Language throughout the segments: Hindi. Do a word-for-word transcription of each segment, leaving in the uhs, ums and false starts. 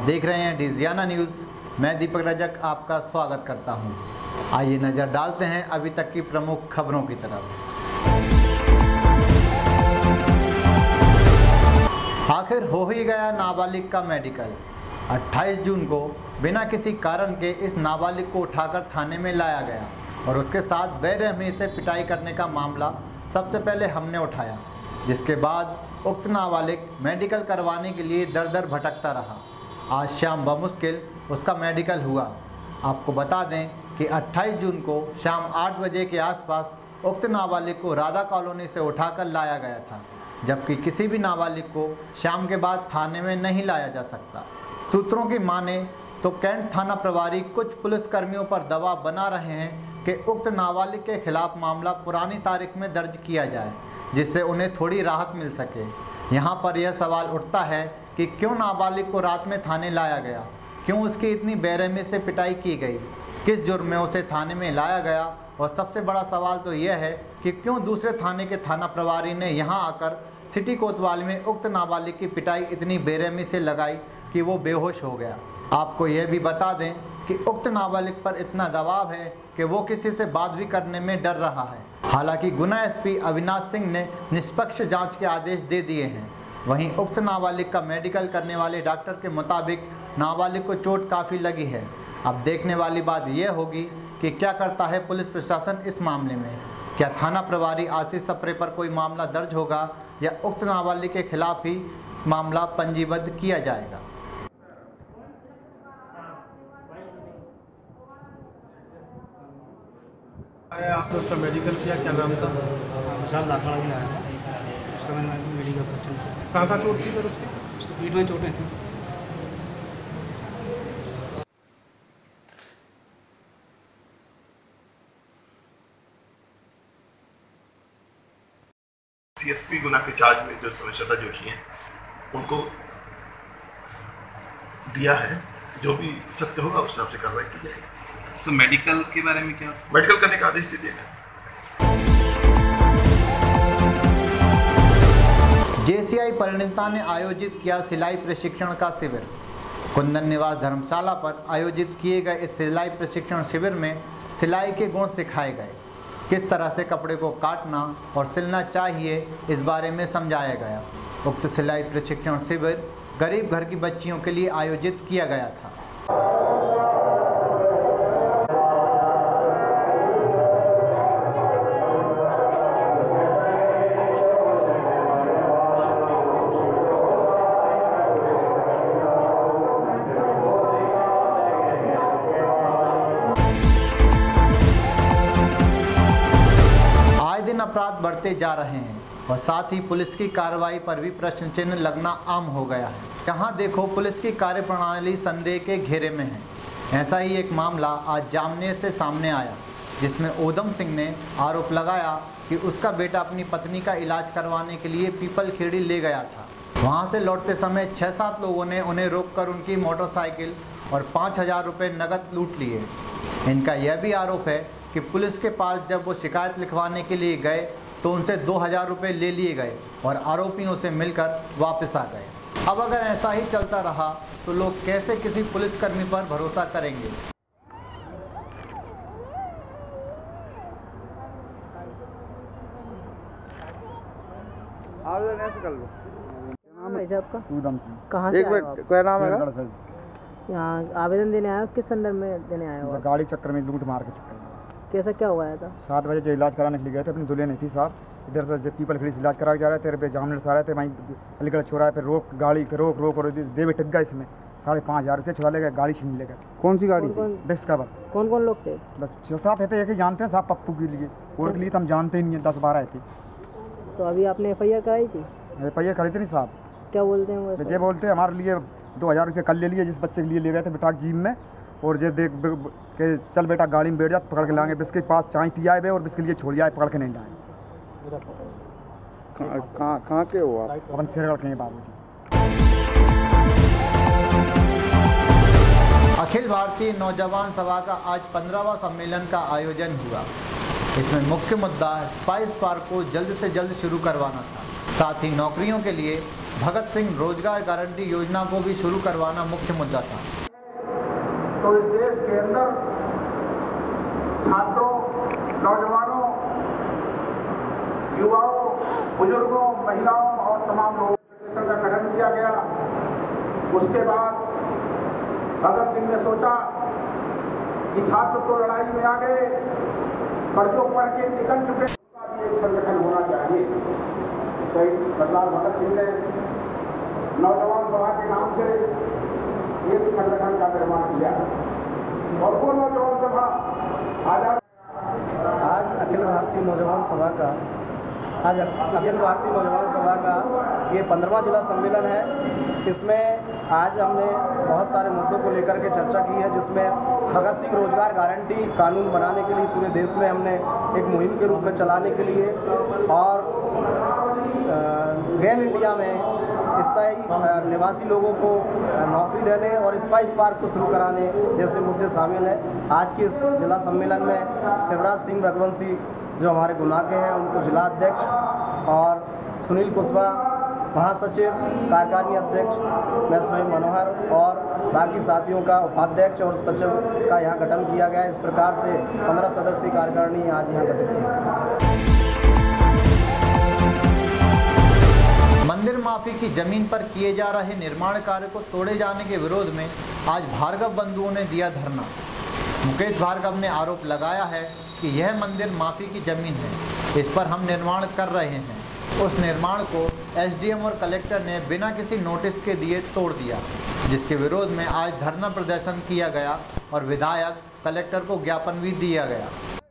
देख रहे हैं डिजियाना न्यूज़। मैं दीपक रजक आपका स्वागत करता हूं। आइए नज़र डालते हैं अभी तक की प्रमुख खबरों की तरफ। आखिर हो ही गया नाबालिग का मेडिकल। अट्ठाईस जून को बिना किसी कारण के इस नाबालिग को उठाकर थाने में लाया गया और उसके साथ बेरहमी से पिटाई करने का मामला सबसे पहले हमने उठाया, जिसके बाद उक्त नाबालिग मेडिकल करवाने के लिए दर दर भटकता रहा। आज शाम बमुश्किल उसका मेडिकल हुआ। आपको बता दें कि अट्ठाईस जून को शाम आठ बजे के आसपास उक्त नाबालिग को राधा कॉलोनी से उठाकर लाया गया था, जबकि किसी भी नाबालिग को शाम के बाद थाने में नहीं लाया जा सकता। सूत्रों की माने तो कैंट थाना प्रभारी कुछ पुलिसकर्मियों पर दबाव बना रहे हैं कि उक्त नाबालिग के खिलाफ मामला पुरानी तारीख में दर्ज किया जाए, जिससे उन्हें थोड़ी राहत मिल सके। यहाँ पर यह सवाल उठता है कि क्यों नाबालिग को रात में थाने लाया गया, क्यों उसकी इतनी बेरहमी से पिटाई की गई, किस जुर्म में उसे थाने में लाया गया, और सबसे बड़ा सवाल तो यह है कि क्यों दूसरे थाने के थाना प्रभारी ने यहाँ आकर सिटी कोतवाली में उक्त नाबालिग की पिटाई इतनी बेरहमी से लगाई कि वो बेहोश हो गया। आपको यह भी बता दें कि उक्त नाबालिग पर इतना दबाव है कि वो किसी से बात भी करने में डर रहा है। हालांकि गुना एसपी अविनाश सिंह ने निष्पक्ष जांच के आदेश दे दिए हैं। वहीं उक्त नाबालिग का मेडिकल करने वाले डॉक्टर के मुताबिक नाबालिग को चोट काफ़ी लगी है। अब देखने वाली बात यह होगी कि क्या करता है पुलिस प्रशासन इस मामले में। क्या थाना प्रभारी आशीष सप्रे पर कोई मामला दर्ज होगा या उक्त नाबालिग के खिलाफ ही मामला पंजीबद्ध किया जाएगा। आपने उसका मेडिकल किया, क्या नाम था? विशाल दाखड़ा भी आया था, उसका मैंने मेडिकल किया। कहाँ कहाँ चोट थी सर उसकी? उसकी पीठ में चोटें थी। सीएसपी गुना के चार्ज में जो श्वेता जोशी हैं उनको दिया है, जो भी सत्य होगा उस हिसाब से कार्रवाई की जाएगी। सर मेडिकल के बारे में क्या? मेडिकल करने का आदेश दे दिया गया। जेसीआई परिणीता ने आयोजित किया सिलाई प्रशिक्षण का शिविर। कुंदन निवास धर्मशाला पर आयोजित किए गए इस सिलाई प्रशिक्षण शिविर में सिलाई के गुण सिखाए गए। किस तरह से कपड़े को काटना और सिलना चाहिए इस बारे में समझाया गया। उक्त सिलाई प्रशिक्षण शिविर गरीब घर की बच्चियों के लिए आयोजित किया गया था। अपराध बढ़ते जा रहे हैं और साथ ही पुलिस की कार्रवाई पर भी प्रश्न चिन्ह लगना आम हो गया है। जहां देखो पुलिस की कार्यप्रणाली संदेह के घेरे में है। ऐसा ही एक मामला आज जामनेर से सामने आया, जिसमें ऊधम सिंह ने आरोप लगाया कि उसका बेटा अपनी पत्नी का इलाज करवाने के लिए पीपल खेड़ी ले गया था। वहां से लौटते समय छः सात लोगों ने उन्हें रोककर उनकी मोटरसाइकिल और पाँच हजार रुपये नकद लूट लिए। इनका यह भी आरोप है कि पुलिस के पास जब वो शिकायत लिखवाने के लिए गए तो उनसे दो हज़ार रुपये ले लिए गए और आरोपियों से मिलकर वापस आ गए। अब अगर ऐसा ही चलता रहा तो लोग कैसे किसी पुलिसकर्मी पर भरोसा करेंगे। आवेदन ऐसे कर लो। नाम है आपका? ऊधम सिंह। कहाँ से एक आए हो मिनट, आप? क्या नाम है? शेरगढ़ से। यहाँ आवेदन देने आए हो? किस संदर्भ में देने आए हो आप? गाड़ी चक्कर में, लूट मार के चक्कर में। कैसा क्या हुआ था? सात बजे जो इलाज कराने के लिए गए थे, अपनी दुल्हन नहीं थी साहब, इधर से जब पीपल खड़ी से इलाज करा के जा रहे थे, पे जामनेर से आ रहे थे, वहीं अलीगढ़ छोड़ा पे रोक गाड़ी के रोक रोक और देवे टिक गया। इसमें साढ़े पाँच हज़ार रुपये छुड़ा ले गए, गाड़ी छीन ले गए। कौन सी गाड़ी? डिस्कवर। कौन कौन लोग थे? बस छः सात थे, एक ही जानते हैं साहब, पप्पू के लिए, और के लिए तो हम जानते ही नहीं हैं, दस बारह थे। तो अभी आपने एफ आई आर कराई थी? एफ आई आर खड़ी थी नहीं साहब। क्या बोलते हैं वो? ये बोलते हैं हमारे लिए दो हज़ार रुपये कल ले लिए, जिस बच्चे के लिए ले गए थे बिठा जीप में, और जे देख के चल बेटा गाड़ी में बैठ जा, पकड़ के लाएंगे। बिस्के पास चाय पिया है और बिस्के लिए छोड़ आए, पकड़ के नहीं लाए। कहाँ कहाँ के हो आप? अपन शेरगढ़ के हैं बाबू जी। अखिल भारतीय नौजवान सभा का आज पंद्रहवां सम्मेलन का आयोजन हुआ। इसमें मुख्य मुद्दा स्पाइस पार्क को जल्द से जल्द शुरू करवाना था। साथ ही नौकरियों के लिए भगत सिंह रोजगार गारंटी योजना को भी शुरू करवाना मुख्य मुद्दा था। तो इस देश के अंदर छात्रों, नौजवानों, युवाओं, बुजुर्गों, महिलाओं और तमाम लोगों का गठन किया गया। उसके बाद भगत सिंह ने सोचा कि छात्र तो लड़ाई में आ गए, पर जो पढ़ के निकल चुके उसका भी एक संगठन होना चाहिए। शहीद सरदार भगत सिंह ने नौजवान सभा के नाम से एक संगठन का निर्माण किया और वो नौजवान सभा आजाद। आज अखिल भारतीय नौजवान सभा का आज अखिल भारतीय नौजवान सभा का ये पंद्रहवां जिला सम्मेलन है। इसमें आज हमने बहुत सारे मुद्दों को लेकर के चर्चा की है, जिसमें भगत सिंह रोजगार गारंटी कानून बनाने के लिए पूरे देश में हमने एक मुहिम के रूप में चलाने के लिए और गेल इंडिया में स्थायी निवासी लोगों को नौकरी देने और स्पाइस पार्क को शुरू कराने जैसे मुद्दे शामिल हैं। आज के इस जिला सम्मेलन में शिवराज सिंह रघुवंशी जो हमारे गुना के हैं उनको जिला अध्यक्ष और सुनील कुशवाहा महासचिव, कार्यकारिणी अध्यक्ष, मैं स्वयं मनोहर और बाकी साथियों का उपाध्यक्ष और सचिव का यहाँ गठन किया गया है। इस प्रकार से पंद्रह सदस्यीय कार्यकारिणी आज यहाँ गठित की गई। मंदिर माफी की जमीन पर किए जा रहे निर्माण कार्य को तोड़े जाने के विरोध में आज भार्गव बंधुओं ने दिया धरना। मुकेश भार्गव ने आरोप लगाया है कि यह मंदिर माफी की जमीन है, इस पर हम निर्माण कर रहे हैं। उस निर्माण को एसडीएम और कलेक्टर ने बिना किसी नोटिस के दिए तोड़ दिया, जिसके विरोध में आज धरना प्रदर्शन किया गया और विधायक कलेक्टर को ज्ञापन भी दिया गया।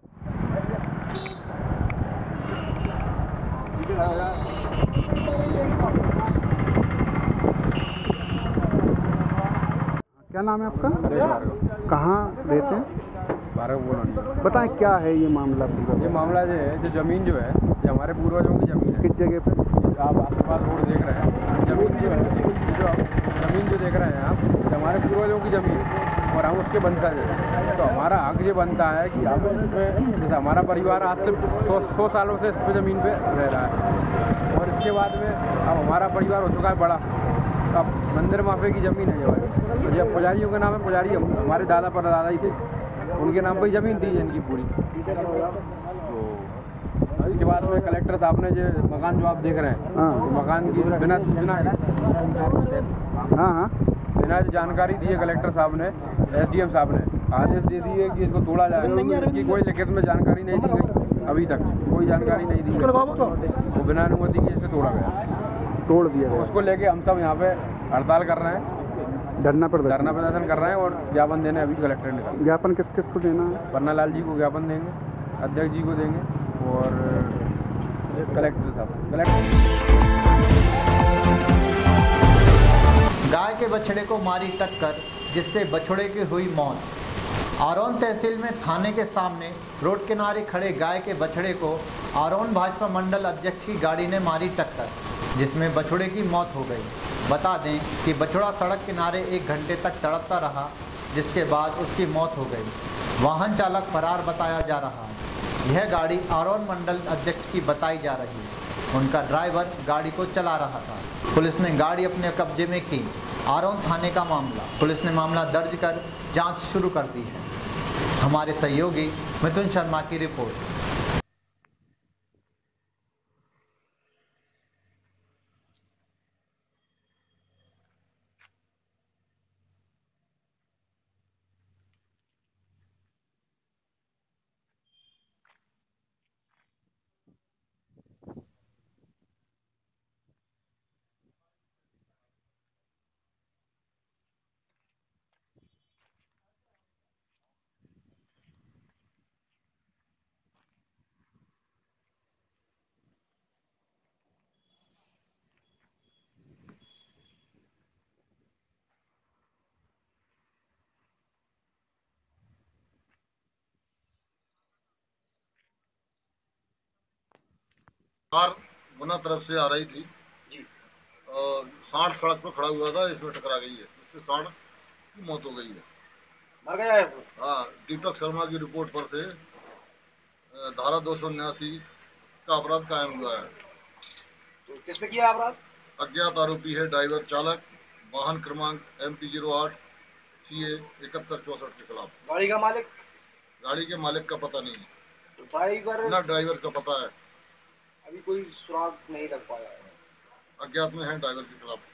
क्या नाम है आपका? कहाँ रहते हैं? भार्गव कॉलोनी। बताएं क्या है ये मामला पूरा? ये मामला जो है, जो ज़मीन जो है ये हमारे पूर्वजों की ज़मीन है। किस जगह पे? आप आशीर्वाद रोड देख रहे हैं, ज़मीन जो है जो ज़मीन जो देख रहे हैं आप, ये हमारे पूर्वजों की ज़मीन है और हम उसके वंशज हैं। तो हमारा हक ये बनता है कि अब इसमें जैसे हमारा परिवार आज से सौ सौ सालों से इस पर ज़मीन पे रह रहा है और इसके बाद में अब हमारा परिवार हो चुका है बड़ा। अब मंदिर माफी की ज़मीन है ये वाली, तो ये पुजारियों के नाम है, पुजारी हमारे दादा पर दादा ही थे, उनके नाम पर ज़मीन थी इनकी पूरी। तो इसके बाद में कलेक्टर साहब ने जो मकान जो आप देख रहे हैं, तो मकान की बिना सूचना हाँ हाँ बिना जानकारी दिए कलेक्टर साहब ने, एसडीएम साहब ने आदेश दे दिए कि इसको तोड़ा जाए। इसकी कोई लिखित में जानकारी नहीं दी गई, अभी तक कोई जानकारी नहीं दी गई, वो बिना अनुमति के इसे तोड़ा गया, तोड़ दिया गया। उसको लेके हम सब यहाँ पे हड़ताल कर रहे हैं, धरना प्रदर्शन धरना प्रदर्शन कर रहे हैं और ज्ञापन देने अभी कलेक्टर ने। ज्ञापन किस किस को देना है? पन्ना लाल जी को ज्ञापन देंगे, अध्यक्ष जी को देंगे और कलेक्टर साहब कलेक्टर। गाय के बछड़े को मारी टक्कर, जिससे बछड़े की हुई मौत। आरोन तहसील में थाने के सामने रोड किनारे खड़े गाय के बछड़े को आरोन भाजपा मंडल अध्यक्ष की गाड़ी ने मारी टक्कर, जिसमें बछड़े की मौत हो गई। बता दें कि बछड़ा सड़क किनारे एक घंटे तक तड़पता रहा, जिसके बाद उसकी मौत हो गई। वाहन चालक फरार बताया जा रहा है। यह गाड़ी आरोन मंडल अध्यक्ष की बताई जा रही है। उनका ड्राइवर गाड़ी को चला रहा था। पुलिस ने गाड़ी अपने कब्जे में की। आरोन थाने का मामला, पुलिस ने मामला दर्ज कर जांच शुरू कर दी है। हमारे सहयोगी मिथुन शर्मा की रिपोर्ट। कार गुना तरफ से आ रही थी और सांड सड़क पर खड़ा हुआ था, इसमें टकरा गई है, इससे सांड की मौत हो गई है। मर गया है? हाँ, दीपक शर्मा की रिपोर्ट पर से धारा दो सौ उन्यासी का अपराध कायम हुआ है। तो किस पे किया अपराध? अज्ञात आरोपी है ड्राइवर चालक, वाहन क्रमांक एम पी जीरो आठ सी ए इकहत्तर चौसठ के खिलाफ। गाड़ी का मालिक? गाड़ी के मालिक का पता नहीं है, तो ड्राइवर ना ड्राइवर का पता है, अभी कोई सुराग नहीं लग पाया है। अज्ञात में है ड्राइवर के खिलाफ।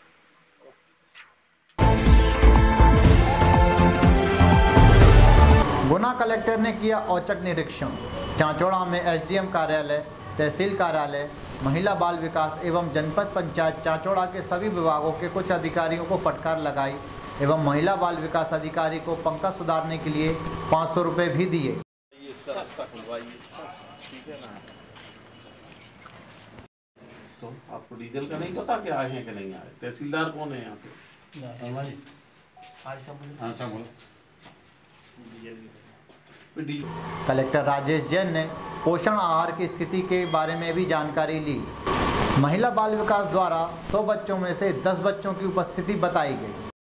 गुना कलेक्टर ने किया औचक निरीक्षण। चांचौड़ा में एस डी एम कार्यालय, तहसील कार्यालय, महिला बाल विकास एवं जनपद पंचायत चांचौड़ा के सभी विभागों के कुछ अधिकारियों को फटकार लगाई एवं महिला बाल विकास अधिकारी को पंकज सुधारने के लिए पाँच सौ रुपये भी दिए। इसका रास्ता खुलवाइए, ठीक है ना। तो आपको डीजल का नहीं पता कि आए हैं कि नहीं आए? तहसीलदार कौन है यहाँ पे? कलेक्टर राजेश जैन ने पोषण आहार की स्थिति के बारे में भी जानकारी ली। महिला बाल विकास द्वारा सौ बच्चों में से दस बच्चों की उपस्थिति बताई गई।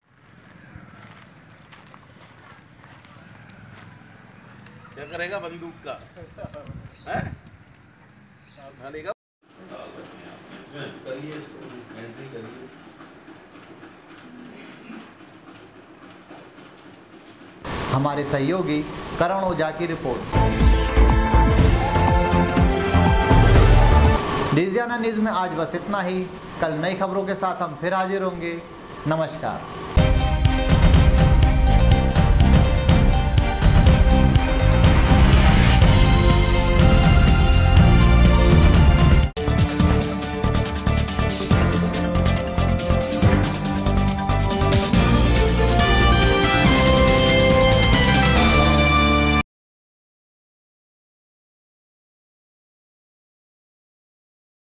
क्या करेगा बंदूक का? है? ढालेगा? करिए इसको, एंट्री करिए। हमारे सहयोगी करण ओझा की रिपोर्ट। डिजियाना न्यूज़ में आज बस इतना ही। कल नई खबरों के साथ हम फिर हाजिर होंगे। नमस्कार।